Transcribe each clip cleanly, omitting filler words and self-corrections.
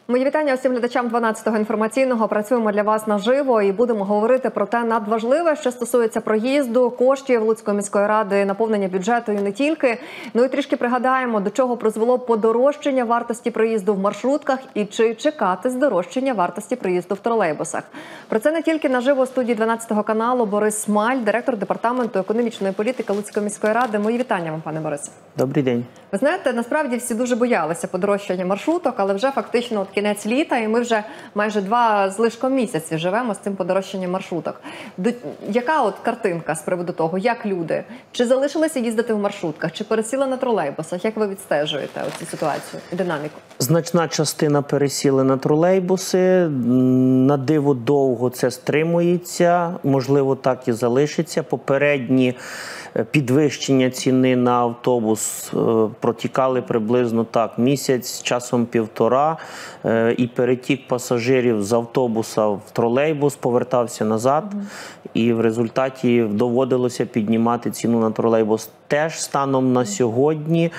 Мої вітання усім глядачам 12-го інформаційного. Працюємо для вас наживо і будемо говорити про те надважливе, що стосується проїзду, коштів Луцької міської ради, наповнення бюджету і не тільки. Ну і трішки пригадаємо, до чого призвело подорожчання вартості проїзду в маршрутках і чи чекати здорожчання вартості проїзду в тролейбусах. Про це не тільки наживо у студії 12-го каналу Борис Смаль, директор департаменту економічної політики Луцької міської ради. Мої вітання вам, пане Борисе. Добрий день. Ви знаєте, насправді всі дуже боялися подорожчання маршруток, але вже фактично от кінець літа, і ми вже майже 2 з лишком місяці живемо з цим подорожчанням маршруток. Яка от картинка з приводу того, як люди? Чи залишилися їздити в маршрутках, чи пересіли на тролейбусах? Як ви відстежуєте цю ситуацію і динаміку? Значна частина пересіли на тролейбуси. На диво довго це стримується. Можливо, так і залишиться. Попередні підвищення ціни на автобус протікали приблизно так місяць, часом 1,5, і перетік пасажирів з автобуса в тролейбус повертався назад, і в результаті доводилося піднімати ціну на тролейбус. Теж станом на сьогодні,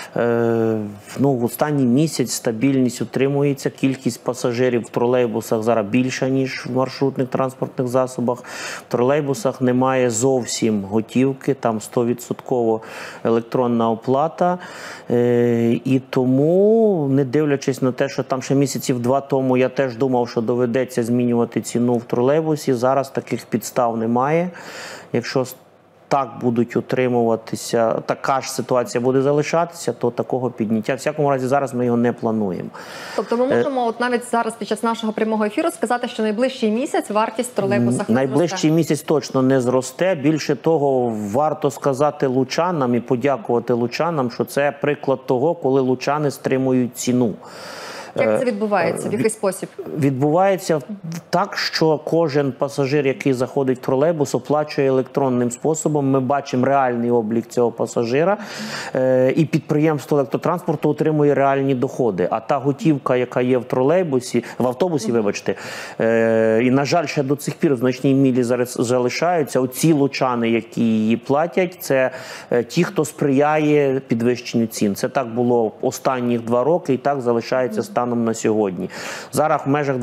в останній місяць стабільність утримується, кількість пасажирів в тролейбусах зараз більша, ніж в маршрутних транспортних засобах. В тролейбусах немає зовсім готівки, там 100% електронна оплата. І тому, не дивлячись на те, що там ще місяців 2 тому я теж думав, що доведеться змінювати ціну в тролейбусі, зараз таких підстав немає. Якщо так будуть утримуватися, така ж ситуація буде залишатися, то такого підняття. В всякому разі, зараз ми його не плануємо. Тобто ми можемо от навіть зараз під час нашого прямого ефіру сказати, що найближчий місяць вартість в тролейбусах не найближчий місяць точно не зросте. Більше того, варто сказати лучанам і подякувати лучанам, що це приклад того, коли лучани стримують ціну. Як це відбувається? В який спосіб? Відбувається так, що кожен пасажир, який заходить в тролейбус, оплачує електронним способом. Ми бачимо реальний облік цього пасажира, і підприємство електротранспорту отримує реальні доходи. А та готівка, яка є в тролейбусі, в автобусі, вибачте, і, на жаль, ще до цих пір в значній мірі залишаються. Оці лучани, які її платять, це ті, хто сприяє підвищенню цін. Це так було останніх 2 роки і так залишається станом на сьогодні. Зараз в межах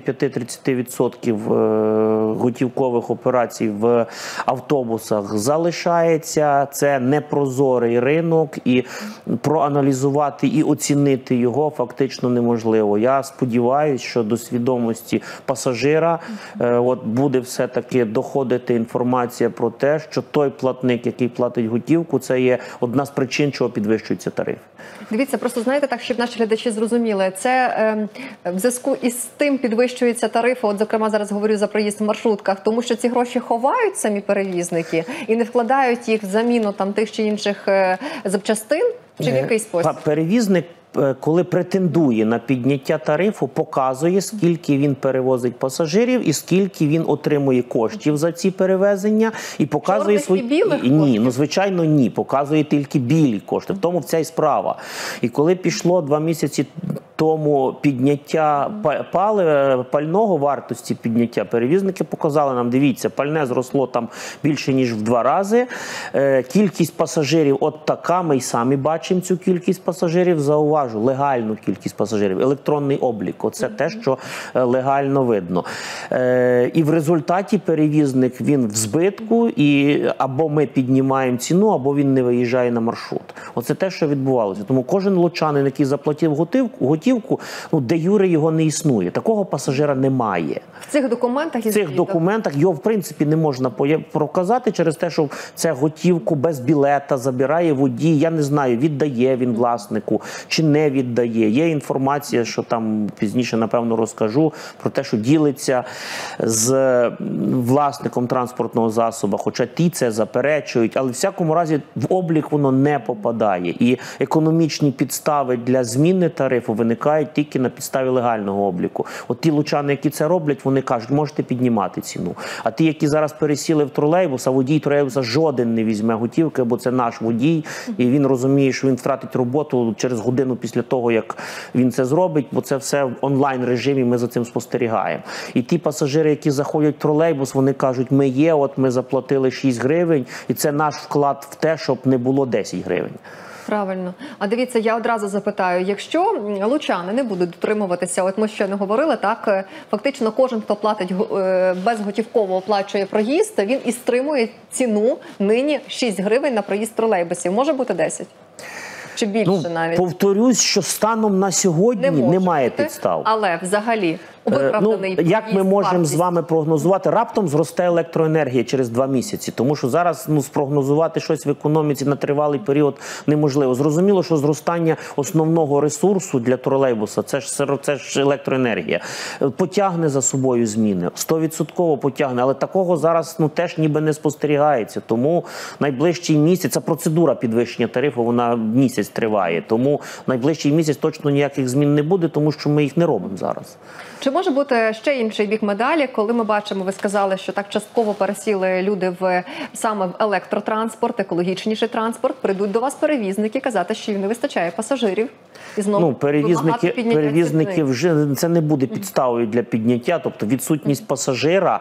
25-30% готівкових операцій в автобусах залишається. Це непрозорий ринок, і проаналізувати і оцінити його фактично неможливо. Я сподіваюся, що до свідомості пасажира буде все-таки доходити інформація про те, що той платник, який платить готівку, це є одна з причин, чого підвищуються тарифи. Дивіться, просто знаєте, так, щоб наші глядачі зрозуміли, це в зв'язку із тим підвищуються тарифи, от зокрема зараз говорю за проїзд в маршрутках, тому що ці гроші ховають самі перевізники і не вкладають їх в заміну там тих чи інших запчастин, чи в який спосіб? Перевізник, коли претендує на підняття тарифу, показує, скільки він перевозить пасажирів і скільки він отримує коштів за ці перевезення. І показує Ні, звичайно, ні. Показує тільки білі кошти. В тому вся і справа. І коли пішло 2 місяці тому підняття пального, вартості підняття, перевізники показали нам, дивіться, пальне зросло там більше, ніж в 2 рази. Кількість пасажирів от така, ми й самі бачимо цю кількість пасажирів, зауважу, легальну кількість пасажирів, електронний облік, оце те, що легально видно. І в результаті перевізник, він в збитку, і або ми піднімаємо ціну, або він не виїжджає на маршрут. Оце те, що відбувалося. Тому кожен лучанин, який заплатив готівку, де юре його не існує. Такого пасажира немає. В цих документах його, в принципі, не можна проказати через те, що це готівку без білета забирає водій. Я не знаю, віддає він власнику чи не віддає. Є інформація, що там пізніше, напевно, розкажу, про те, що ділиться з власником транспортного засобу, хоча ті це заперечують, але в всякому разі в облік воно не попадає. І економічні підстави для зміни тарифу виникають тільки на підставі легального обліку. От ті лучани, які це роблять, вони кажуть, можете піднімати ціну. А ті, які зараз пересіли в тролейбус, а водій тролейбуса жоден не візьме готівки, бо це наш водій, і він розуміє, що він втратить роботу через годину після того, як він це зробить, бо це все в онлайн-режимі, ми за цим спостерігаємо. І ті пасажири, які заходять в тролейбус, вони кажуть, ми є, от ми заплатили 6 гривень, і це наш вклад в те, щоб не було 10 гривень. Правильно. А дивіться, я одразу запитаю, якщо лучани не будуть дотримуватися, от ми ще не говорили, так, фактично кожен, хто платить безготівково оплачує проїзд, він і стримує ціну нині 6 гривень на проїзд тролейбусів. Може бути 10? Чи більше навіть? Повторюсь, що станом на сьогодні немає бути, підстав. Але взагалі виправданий як ми можемо з вами прогнозувати? Раптом зросте електроенергія через 2 місяці, тому що зараз спрогнозувати щось в економіці на тривалий період неможливо. Зрозуміло, що зростання основного ресурсу для тролейбуса це ж електроенергія. Потягне за собою зміни, 100% потягне, але такого зараз теж ніби не спостерігається. Тому найближчий місяць, ця процедура підвищення тарифу, вона місяць триває. Тому найближчий місяць точно ніяких змін не буде, тому що ми їх не робимо зараз. Чи може бути ще інший бік медалі, коли ми бачимо, ви сказали, що так частково пересіли люди саме в електротранспорт, екологічніший транспорт, прийдуть до вас перевізники казати, що їм не вистачає пасажирів. І знову перевізники вже це не буде підставою для підняття, тобто відсутність пасажира,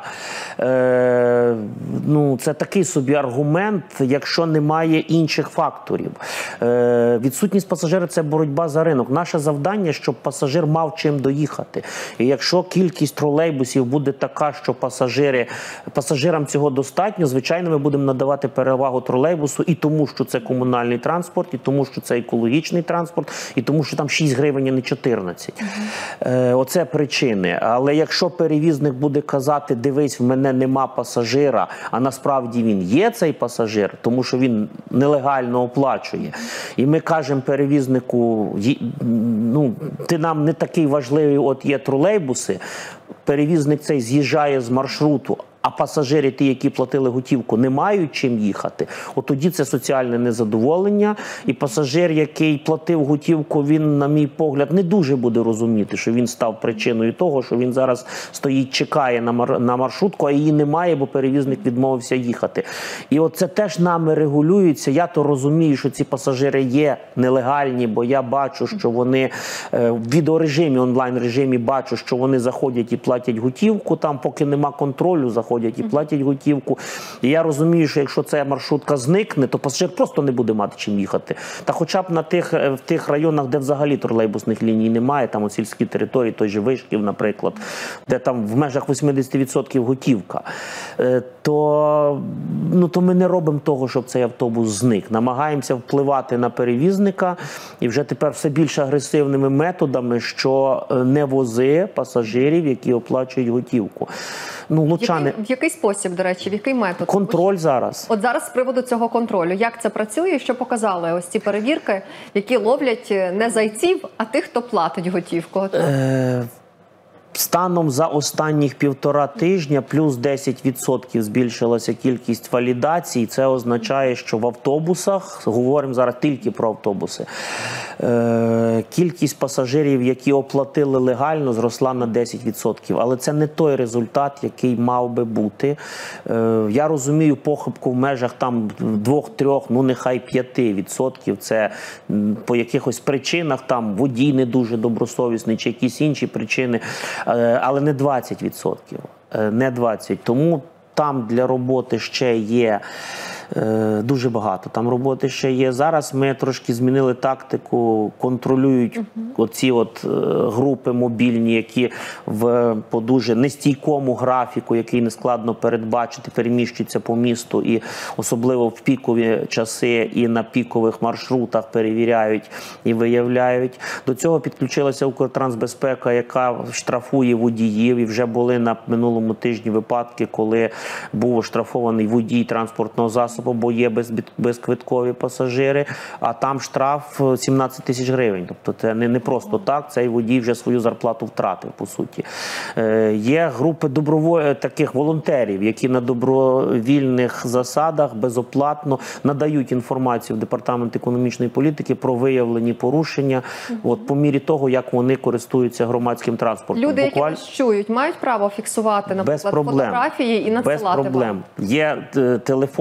це такий собі аргумент, якщо немає інших факторів. Відсутність пасажира – це боротьба за ринок. Наше завдання, щоб пасажир мав чим доїхати. І якщо кількість тролейбусів буде така, що пасажирам цього достатньо, звичайно, ми будемо надавати перевагу тролейбусу і тому, що це комунальний транспорт, і тому, що це екологічний транспорт, і тому, що там 6 гривень, а не 14. Оце причини. Але якщо перевізник буде казати, дивись, в мене нема пасажира, а насправді він є цей пасажир, тому що він нелегально оплачує. І ми кажемо перевізнику, ти нам не такий важливий, от є тролейбуси, перевізник цей з'їжджає з маршруту, а пасажири, ті, які платили готівку, не мають чим їхати, от тоді це соціальне незадоволення. І пасажир, який платив готівку, він, на мій погляд, не дуже буде розуміти, що він став причиною того, що він зараз стоїть, чекає на маршрутку, а її немає, бо перевізник відмовився їхати. І от це теж нами регулюється. Я то розумію, що ці пасажири є нелегальні, бо я бачу, що вони в відеорежимі, онлайн-режимі бачу, що вони заходять і платять готівку, там поки нема контролю, заходять і платять готівку. І я розумію, що якщо ця маршрутка зникне, то пасажир просто не буде мати чим їхати. Та хоча б в тих районах, де взагалі тролейбусних ліній немає, там от сільські території, той же Вишків, наприклад, де там в межах 80% готівка, то ми не робимо того, щоб цей автобус зник. Намагаємося впливати на перевізника і вже тепер все більш агресивними методами, що не вози пасажирів, які оплачують готівку. В який спосіб, до речі, в який метод? Контроль зараз. От зараз з приводу цього контролю. Як це працює і що показали ось ці перевірки, які ловлять не зайців, а тих, хто платить готівку? Станом за останніх 1,5 тижня плюс 10% збільшилася кількість валідацій. Це означає, що в автобусах, говоримо зараз тільки про автобуси, кількість пасажирів, які оплатили легально, зросла на 10%. Але це не той результат, який мав би бути. Я розумію похибку в межах там 2-3, нехай 5%. Це по якихось причинах, там водій не дуже добросовісний чи якісь інші причини. Але не 20%. Не 20%. Тому там для роботи ще є дуже багато. Там роботи ще є. Зараз ми трошки змінили тактику, контролюють оці групи мобільні, які по дуже нестійкому графіку, який нескладно передбачити, переміщуються по місту і особливо в пікові часи і на пікових маршрутах перевіряють і виявляють. До цього підключилася Укртрансбезпека, яка штрафує водіїв. І вже були на минулому тижні випадки, коли був оштрафований водій транспортного засобу, бо є безквиткові пасажири, а там штраф 17 тисяч гривень. Тобто це не просто так, цей водій вже свою зарплату втратив, по суті. Є групи таких волонтерів, які на добровільних засадах безоплатно надають інформацію в Департамент економічної політики про виявлені порушення, по мірі того, як вони користуються громадським транспортом. Люди, які вас чують, мають право фіксувати, наприклад, фотографії і надсилати вам? Без проблем. Є телефони нашого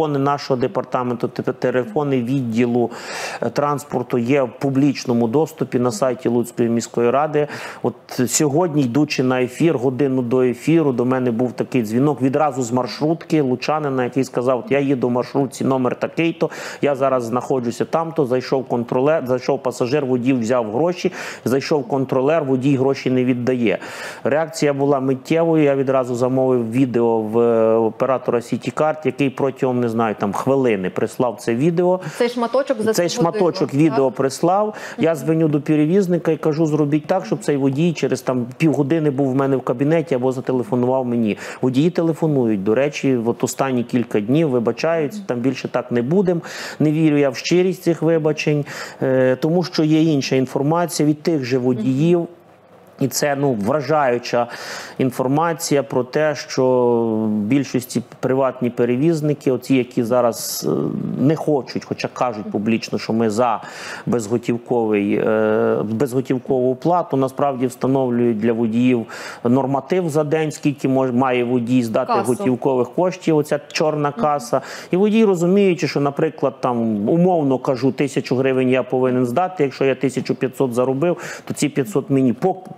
нашого департаменту телефони відділу транспорту є в публічному доступі на сайті Луцької міської ради. От сьогодні, йдучи на ефір, годину до ефіру, до мене був такий дзвінок відразу з маршрутки лучанина, який сказав: я їду в маршрутці номер такий-то, я зараз знаходжуся там-то, зайшов контролер, зайшов пасажир, водій взяв гроші, зайшов контролер, водій гроші не віддає. Реакція була миттєвою, я відразу замовив відео в оператора Сітікарт, який протягом, не знаю, там хвилини прислав це відео. Цей шматочок відео прислав. Я дзвоню до перевізника і кажу: зробіть так, щоб цей водій через там півгодини був в мене в кабінеті або зателефонував мені. Водії телефонують. До речі, от останні кілька днів вибачаються, там більше так не будемо. Не вірю я в щирість цих вибачень, тому що є інша інформація від тих же водіїв. І це, вражаюча інформація про те, що в більшості приватні перевізники, оці, які зараз не хочуть, хоча кажуть публічно, що ми за безготівкову плату, насправді встановлюють для водіїв норматив за день, скільки має водій здати готівкових коштів, оця чорна каса. І водій, розуміючи, що, наприклад, там, умовно кажу, 1000 гривень я повинен здати, якщо я 1500 заробив, то ці 500 мені.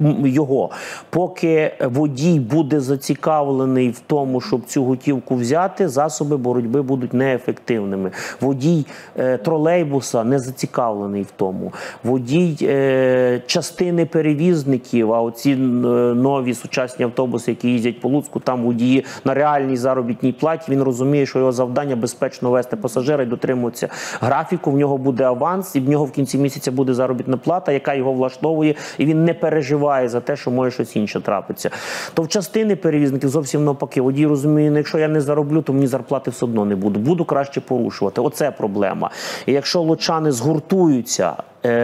Поки водій буде зацікавлений в тому, щоб цю готівку взяти, засоби боротьби будуть неефективними. Водій тролейбуса не зацікавлений в тому. Водій частини перевізників, а оці нові сучасні автобуси, які їздять по Луцьку, там водії на реальній заробітній платі, він розуміє, що його завдання безпечно вести пасажира і дотримуватися графіку, в нього буде аванс, і в нього в кінці місяця буде заробітна плата, яка його влаштовує, і він не переживає за те, що може щось інше трапиться. То в частини перевізників зовсім навпаки. Водій розуміє: якщо я не зароблю, то мені зарплати все одно не буду. Буду краще порушувати. Оце проблема. І якщо лучани згуртуються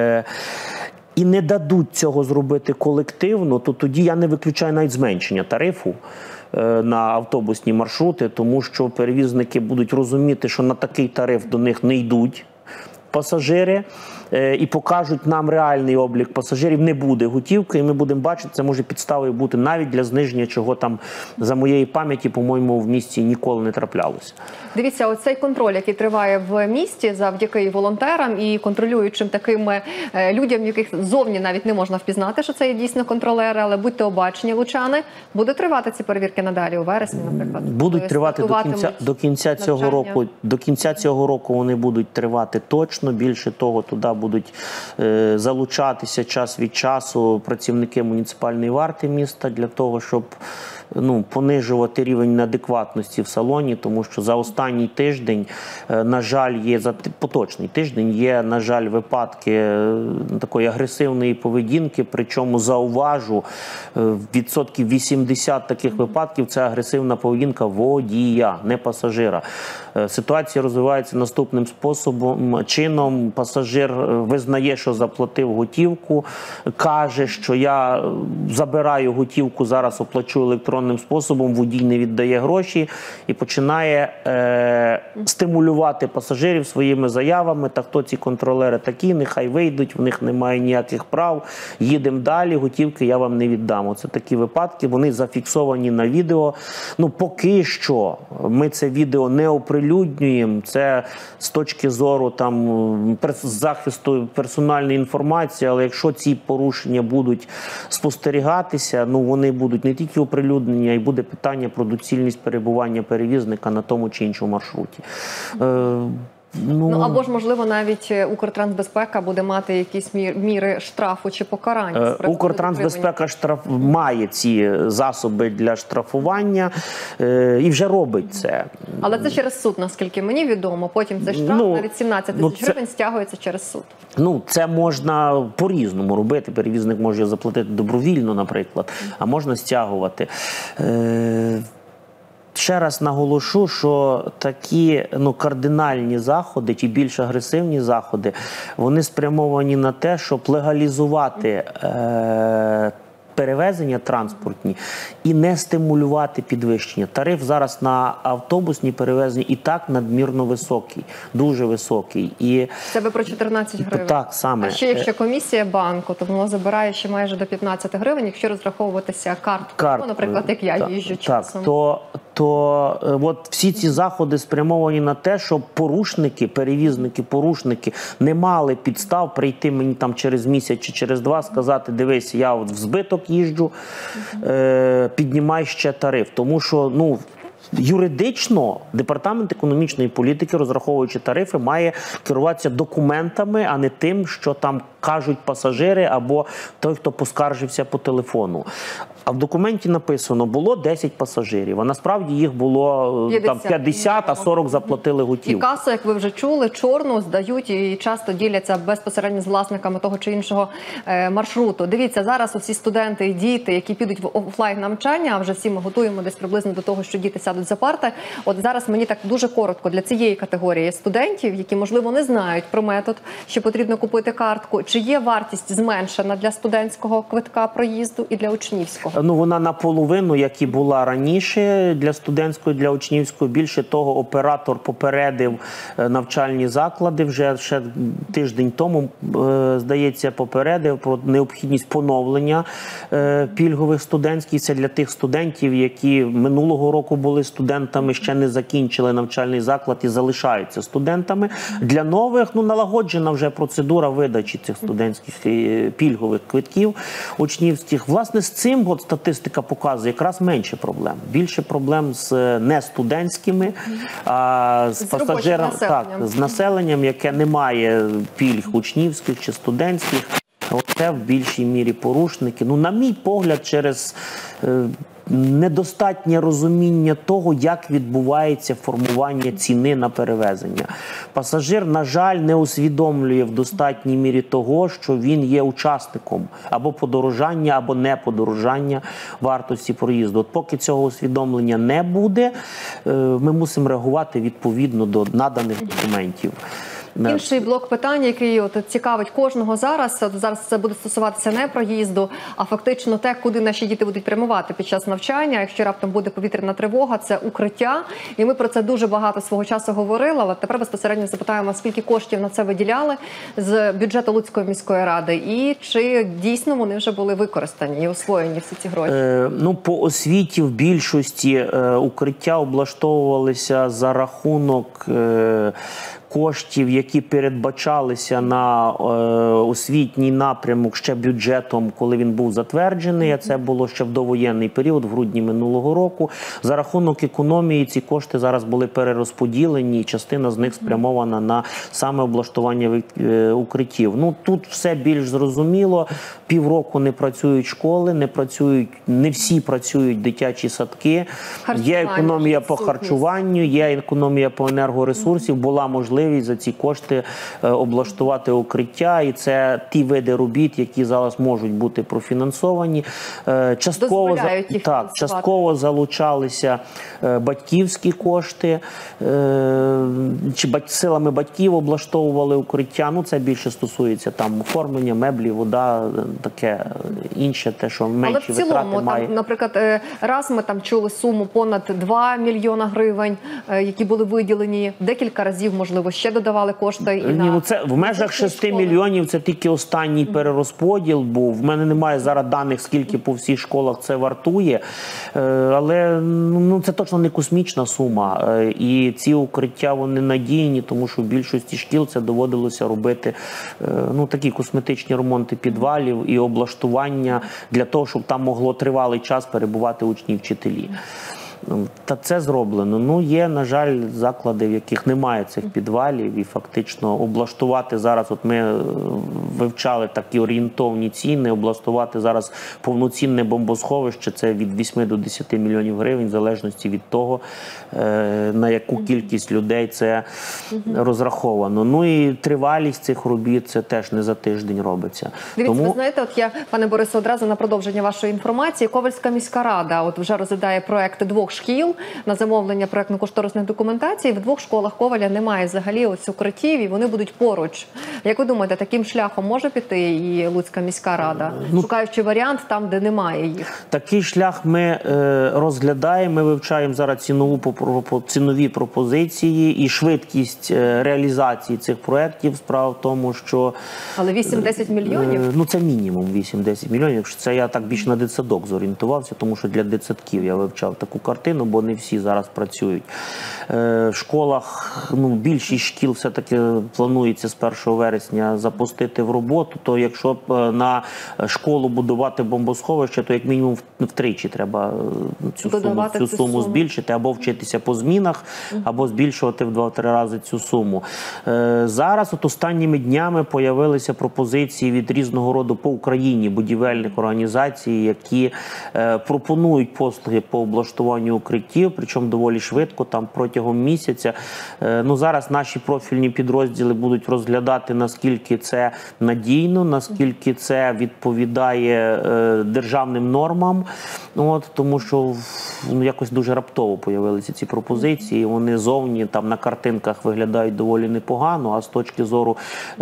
і не дадуть цього зробити колективно, то тоді я не виключаю навіть зменшення тарифу на автобусні маршрути, тому що перевізники будуть розуміти, що на такий тариф до них не йдуть пасажири, і покажуть нам реальний облік пасажирів, не буде готівки, і ми будемо бачити, це може підставою бути навіть для зниження, чого там, за моєї пам'яті, по-моєму, в місті ніколи не траплялося. Дивіться, оцей контроль, який триває в місті завдяки і волонтерам, і контролюючим таким людям, яких зовні навіть не можна впізнати, що це є дійсно контролери, але будьте обачені, лучани, буде тривати ці перевірки надалі у вересні, наприклад? Будуть тривати до кінця цього року. До кінця цього року вони будуть тривати точно. Більше того, туди будуть залучатися час від часу працівники муніципальної варти міста для того, щоб понижувати рівень неадекватності в салоні, тому що за останній тиждень, на жаль, за поточний тиждень є, на жаль, випадки такої агресивної поведінки, причому зауважу, відсотків 80 таких випадків це агресивна поведінка водія, не пасажира. Ситуація розвивається наступним чином. Пасажир визнає, що заплатив готівку, каже, що я забираю готівку, зараз оплачу електронним способом, водій не віддає гроші і починає стимулювати пасажирів своїми заявами: та хто ці контролери такі, нехай вийдуть, в них немає ніяких прав, їдемо далі, готівки я вам не віддам. Оце такі випадки, вони зафіксовані на відео. Поки що ми це відео не оприлюднюємо, це з точки зору захисту персональної інформації, але якщо ці порушення будуть спостерігатися, вони будуть не тільки оприлюднені, а й буде питання про доцільність перебування перевізника на тому чи іншому маршруті. Або ж, можливо, навіть Укртрансбезпека буде мати якісь міри штрафу чи покарання. Укртрансбезпека має ці засоби для штрафування і вже робить це. Але це через суд, наскільки мені відомо. Потім цей штраф навіть 17 тисяч гривень стягується через суд. Це можна по-різному робити. Перевізник може заплатити добровільно, наприклад, а можна стягувати. Ще раз наголошу, що такі кардинальні заходи чи більш агресивні заходи, вони спрямовані на те, щоб легалізувати перевезення транспортні і не стимулювати підвищення. Тариф зараз на автобусні перевезення і так надмірно високий, дуже високий. Це ви про 14 гривень? Так, саме. А ще якщо комісія банку, то воно забирає ще майже до 15 гривень, якщо розраховуватися карткою, наприклад, як я їжджу часом. Так, то от всі ці заходи спрямовані на те, щоб порушники, перевізники, порушники не мали підстав прийти мені там через місяць чи через два, сказати: дивись, я от в збиток їжджу, піднімай ще тариф. Тому що, юридично Департамент економічної політики, розраховуючи тарифи, має керуватися документами, а не тим, що там кажуть пасажири або той, хто поскаржився по телефону. А в документі написано, було 10 пасажирів, а насправді їх було 50, а 40 заплатили І готівку. касу, як ви вже чули, чорну здають і часто діляться безпосередньо з власниками того чи іншого маршруту. Дивіться, зараз усі студенти і діти, які підуть в офлайн навчання, а вже всі ми готуємо десь приблизно до того, що діти сядуть за парти. От зараз мені так дуже коротко для цієї категорії студентів, які, можливо, не знають про метод, що потрібно купити картку. Чи є вартість зменшена для студентського квитка проїзду і для учнівського? Вона наполовину, як і була раніше, для студентського, для учнівського. Більше того, оператор попередив навчальні заклади, вже ще тиждень тому, здається, попередив про необхідність поновлення пільгових студентських. Це для тих студентів, які минулого року були студентами, ще не закінчили навчальний заклад і залишаються студентами. Для нових, налагоджена вже процедура видачі цих студентських пільгових квитків учнівських. Власне, з цим статистика показує якраз менше проблем. Більше проблем з не студентськими, а з пасажирами, з населенням, яке не має пільг учнівських чи студентських. Оце в більшій мірі порушники. На мій погляд, через недостатнє розуміння того, як відбувається формування ціни на перевезення. Пасажир, на жаль, не усвідомлює в достатній мірі того, що він є учасником або подорожання, або не подорожання вартості проїзду. От поки цього усвідомлення не буде, ми мусимо реагувати відповідно до наданих документів. Інший блок питань, який цікавить кожного зараз, зараз це буде стосуватися не проїзду, а фактично те, куди наші діти будуть прямувати під час навчання, якщо раптом буде повітряна тривога, це укриття. І ми про це дуже багато свого часу говорили, але тепер безпосередньо запитаємо, скільки коштів на це виділяли з бюджету Луцької міської ради і чи дійсно вони вже були використані і освоєні всі ці гроші? По освіті в більшості укриття облаштовувалися за рахунок коштів, які передбачалися на освітній напрямок ще бюджетом, коли він був затверджений, а це було ще в довоєнний період, в грудні минулого року. За рахунок економії ці кошти зараз були перерозподілені, і частина з них спрямована на саме облаштування укриттів. Тут все більш зрозуміло. Півроку не працюють школи, не всі працюють дитячі садки. Є економія по харчуванню, є економія по енергоресурсів, була можливість за ці кошти облаштувати укриття, і це ті види робіт, які зараз можуть бути профінансовані. Частково залучалися батьківські кошти, чи силами батьків облаштовували укриття. Це більше стосується там оформлення, меблі, вода, таке інше, те, що менші витрати має. Наприклад, раз ми там чули суму понад 2 мільйона гривень, які були виділені, декілька разів, можливо, ще додавали кошти. Це в межах 6 мільйонів, це тільки останній перерозподіл був. В мене немає зараз даних, скільки по всіх школах це вартує, але це точно не космічна сума. І ці укриття, вони надійні, тому що в більшості шкіл це доводилося робити такі косметичні ремонти підвалів і облаштування для того, щоб там могло тривалий час перебувати учні і вчителі. Та це зроблено. Є, на жаль, заклади, в яких немає цих підвалів, і фактично облаштувати зараз, от ми вивчали такі орієнтовні ціни, облаштувати зараз повноцінне бомбосховище, це від 8 до 10 мільйонів гривень, в залежності від того, на яку кількість людей це розраховано. І тривалість цих робіт, це теж не за тиждень робиться. Дивіться, ви знаєте, я, пане Борисе, одразу на продовження вашої інформації, Ковальська міська рада вже розглядає проекти 2 шкіл на замовлення проектно-кошторисних документацій. В 2 школах Коваля немає взагалі укриттів, і вони будуть поруч. Як ви думаєте, таким шляхом може піти і Луцька міська рада, шукаючи варіант там, де немає їх? Такий шлях ми розглядаємо, ми вивчаємо зараз цінові пропозиції і швидкість реалізації цих проєктів. Справа в тому, що... Але 8-10 мільйонів? Це мінімум 8-10 мільйонів. Це я так більш на дитсадок зорієнтувався, тому що для дитсадків я вивчав таку картину. картину, бо не всі зараз працюють. В школах, більшість шкіл все-таки планується з 1 вересня запустити в роботу, то якщо на школу будувати бомбосховище, то як мінімум втричі треба цю суму збільшити, або вчитися по змінах, або збільшувати в 2-3 рази цю суму. Зараз останніми днями появилися пропозиції від різного роду по Україні будівельних організацій, які пропонують послуги по облаштуванню укриттів, причому доволі швидко, там протягом місяця. Зараз наші профільні підрозділи будуть розглядати, наскільки це надійно, наскільки це відповідає державним нормам, тому що якось дуже раптово появилися ці пропозиції, вони зовні там на картинках виглядають доволі непогано, а з точки зору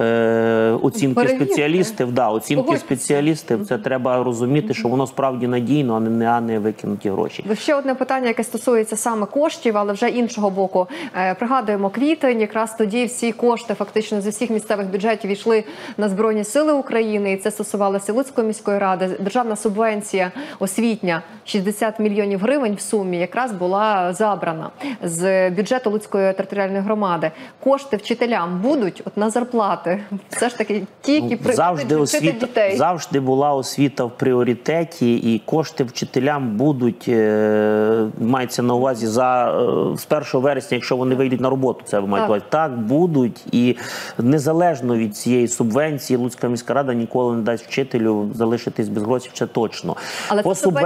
оцінки спеціалістів, це треба розуміти, що воно справді надійно, а не викинуті гроші. Ще одне питання, яке стосується саме коштів, але вже іншого боку. Пригадуємо квітень, якраз тоді всі кошти фактично з усіх місцевих бюджетів йшли на Збройні Сили України, і це стосувалося Луцької міської ради. Державна субвенція освітня 60 мільйонів гривень в сумі якраз була забрана з бюджету Луцької територіальної громади. Кошти вчителям будуть на зарплати? Все ж таки ті, які приходять вчити дітей. Завжди була освіта в пріоритеті, і кошти вчителям будуть, мається на увазі, з 1 вересня, якщо вони вийдуть на роботу, це ви маєте на увазі. Так, будуть, і незалежно від цієї субвенції Луцька міська рада ніколи не дасть вчителю залишитись без грошей, це точно. Але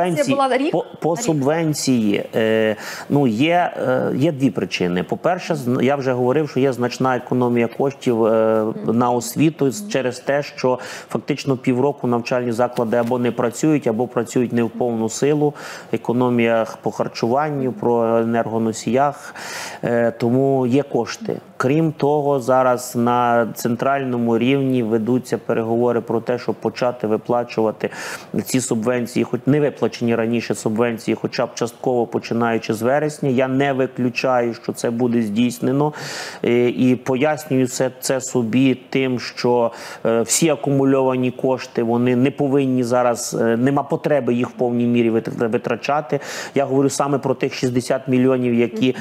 по субвенції є дві причини. По-перше, я вже говорив, що є значна економія коштів на освіту через те, що фактично півроку навчальні заклади або не працюють, або працюють не в повну силу. Економія по харчуванню, про енергоносіях, тому є кошти. Крім того, зараз на центральному рівні ведуться переговори про те, щоб почати виплачувати ці субвенції, хоч не виплачені раніше субвенції, хоча б частково починаючи з вересня. Я не виключаю, що це буде здійснено, і пояснюю це собі тим, що всі акумульовані кошти, вони не повинні зараз, нема потреби їх в повній мірі витрачати. Я говорю саме про тих 60 мільйонів, які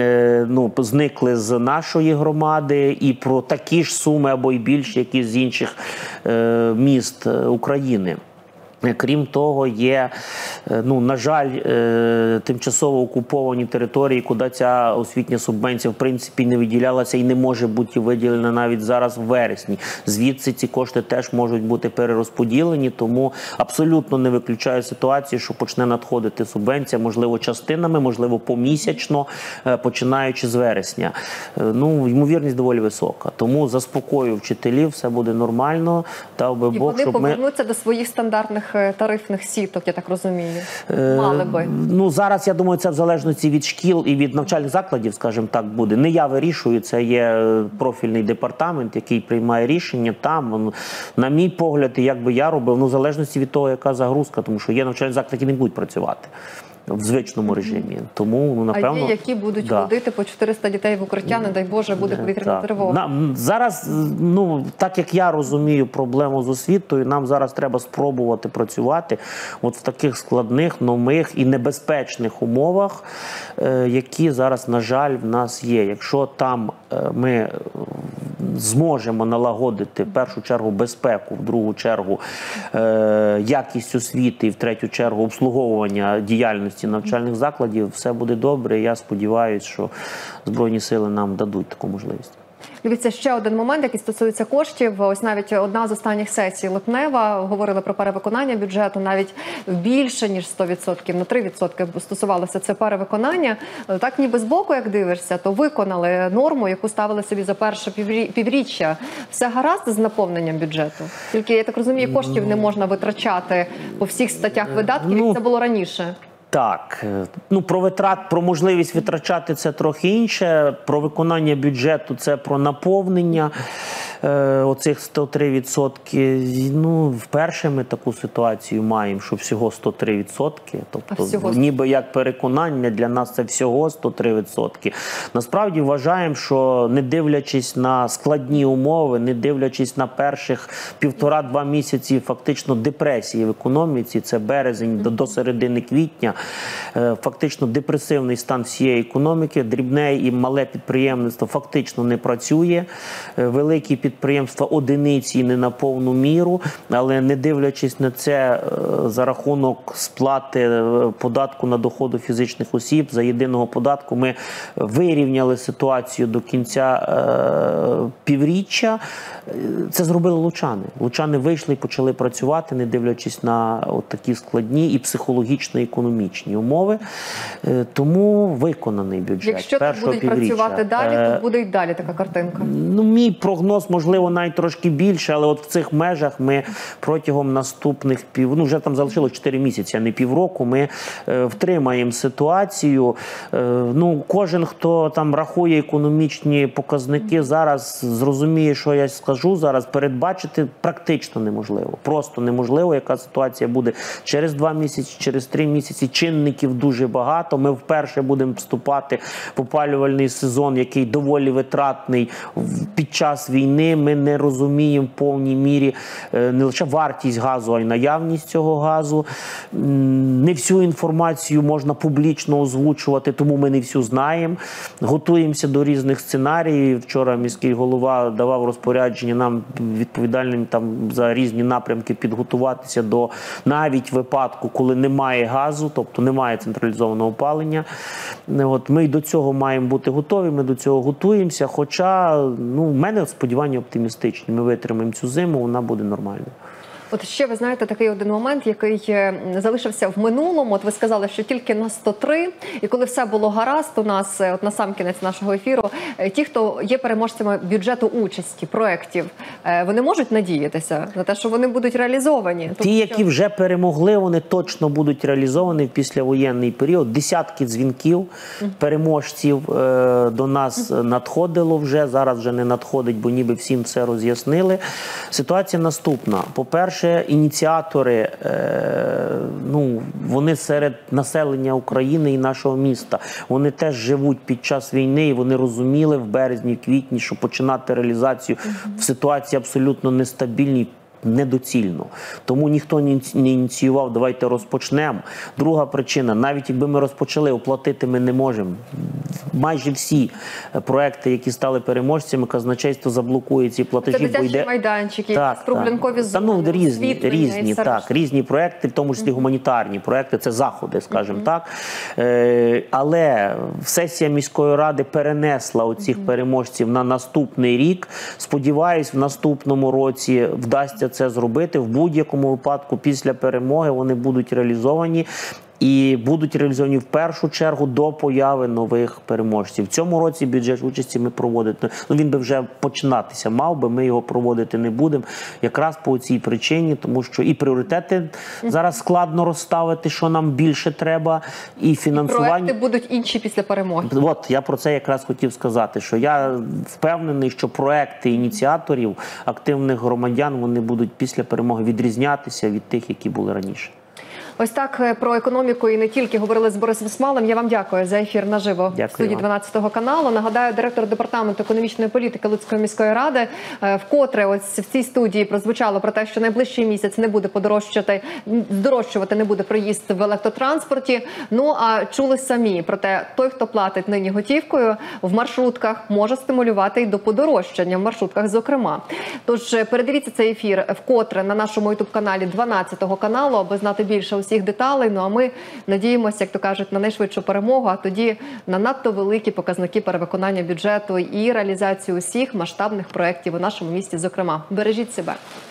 зникли з нашої громади, і про такі ж суми або й більше, які з інших міст України. Крім того, є, на жаль, тимчасово окуповані території, куди ця освітня субвенція в принципі не виділялася і не може бути виділена навіть зараз в вересні. Звідси ці кошти теж можуть бути перерозподілені, тому абсолютно не виключаю ситуацію, що почне надходити субвенція, можливо, частинами, можливо, помісячно, починаючи з вересня. Ймовірність доволі висока. Тому заспокою вчителів, все буде нормально. Дав би Бог, щоб вони повернуться до своїх стандартних тарифних сіток, я так розумію. Мали би. Зараз, я думаю, це в залежності від шкіл і від навчальних закладів, скажімо так, буде. Не я вирішую, це є профільний департамент, який приймає рішення. Там, на мій погляд, і як би я робив, в залежності від того, яка загрузка, тому що є навчальні заклади, які не будуть працювати в звичному режимі. Тому, напевно... А є, які будуть водити по 400 дітей в укриття, не дай Боже, буде повітряна тривога. Зараз, так як я розумію проблему з освітою, нам зараз треба спробувати працювати от в таких складних, нових і небезпечних умовах, які зараз, на жаль, в нас є. Якщо там ми зможемо налагодити в першу чергу безпеку, в другу чергу якість освіти і в третю чергу обслуговування діяльності навчальних закладів, все буде добре. Я сподіваюся, що Збройні сили нам дадуть таку можливість. Дивіться, ще один момент, який стосується коштів. Ось навіть одна з останніх сесій липнева говорила про перевиконання бюджету, навіть більше, ніж 100%, на 3% стосувалося це перевиконання. Так ніби збоку, як дивишся, то виконали норму, яку ставили собі за перше півріччя. Все гаразд з наповненням бюджету? Тільки, я так розумію, коштів не можна витрачати по всіх статтях видатків, як це було раніше. Так, про можливість витрачати це трохи інше, про виконання бюджету це про наповнення. оцих 103%, ну, вперше ми таку ситуацію маємо, що всього 103%. Тобто, ніби як переконання, для нас це всього 103%. Насправді вважаємо, що не дивлячись на складні умови, не дивлячись на перших 1,5-2 місяці фактично депресії в економіці, це березень до середини квітня, фактично депресивний стан всієї економіки, дрібне і мале підприємництво фактично не працює, великі підприємства одиниці не на повну міру, але не дивлячись на це, за рахунок сплати податку на доходи фізичних осіб, за єдиного податку, ми вирівняли ситуацію до кінця півріччя. Це зробили лучани. Лучани вийшли і почали працювати, не дивлячись на от такі складні і психологічно-економічні умови. Тому виконаний бюджет. Якщо так будуть працювати далі, то буде й далі така картинка. Ну, мій прогноз, можливо, навіть трошки більше, але от в цих межах ми протягом наступних ну, вже там залишилось 4 місяці, а не півроку, ми втримаємо ситуацію. Ну, кожен, хто там рахує економічні показники, зараз зрозуміє, що я скажу зараз, передбачити практично неможливо. Просто неможливо, яка ситуація буде через 2 місяці, через 3 місяці. Чинників дуже багато. Ми вперше будемо вступати в опалювальний сезон, який доволі витратний під час війни. Ми не розуміємо в повній мірі не лише вартість газу, а й наявність цього газу. Не всю інформацію можна публічно озвучувати, тому ми не всю знаємо. Готуємося до різних сценаріїв. Вчора міський голова давав розпорядження нам, відповідальним там за різні напрямки, підготуватися до навіть випадку, коли немає газу, тобто немає централізованого опалення. От, ми й до цього маємо бути готові, ми до цього готуємося, хоча, ну, в мене сподівання оптимістичні. Ми витримаємо цю зиму, вона буде нормальною. От ще, ви знаєте, такий один момент, який залишився в минулому. От ви сказали, що тільки на 103, і коли все було гаразд у нас, от на сам кінець нашого ефіру, ті, хто є переможцями бюджету участі, проєктів, вони можуть надіятися на те, що вони будуть реалізовані? Ті, які вже перемогли, вони точно будуть реалізовані в післявоєнний період. Десятки дзвінків переможців до нас надходило вже, зараз вже не надходить, бо ніби всім все роз'яснили. Ситуація наступна. По-перше, ініціатори, ну, вони серед населення України і нашого міста. Вони теж живуть під час війни, і вони розуміли в березні, в квітні, що починати реалізацію в ситуації абсолютно нестабільній недоцільно. Тому ніхто не ініціював, давайте розпочнемо. Друга причина, навіть якби ми розпочали, оплатити ми не можемо. Майже всі проекти, які стали переможцями, казначейство заблокує ці платежі. Це дитячі майданчики, проблинкові зони, ну, різні проекти, в тому числі гуманітарні проекти, це заходи, скажімо так. Але сесія міської ради перенесла оцих переможців на наступний рік. Сподіваюсь, в наступному році вдасться це зробити. В будь-якому випадку після перемоги вони будуть реалізовані. І будуть реалізовані в першу чергу до появи нових переможців. В цьому році бюджет участі ми проводити, ну, він би вже починатися мав би, ми його проводити не будемо. Якраз по цій причині, тому що і пріоритети зараз складно розставити, що нам більше треба, і фінансування. І проекти будуть інші після перемоги. От, я про це якраз хотів сказати, що я впевнений, що проекти ініціаторів, активних громадян, вони будуть після перемоги відрізнятися від тих, які були раніше. Ось так про економіку і не тільки говорили з Борисом Смалем. Я вам дякую за ефір наживо в студії 12 каналу. Нагадаю, директор департаменту економічної політики Луцької міської ради вкотре ось в цій студії прозвучало про те, що найближчий місяць не буде здорожчувати не буде проїзд в електротранспорті. Ну а чули самі про те, той, хто платить нині готівкою в маршрутках, може стимулювати і до подорожчання в маршрутках, зокрема. Тож передивіться цей ефір вкотре на нашому ютуб-каналі 12 каналу, аби знати більше усіх деталей. Ну а ми надіємося, як то кажуть, на найшвидшу перемогу, а тоді на надто великі показники перевиконання бюджету і реалізацію усіх масштабних проєктів у нашому місті, зокрема. Бережіть себе.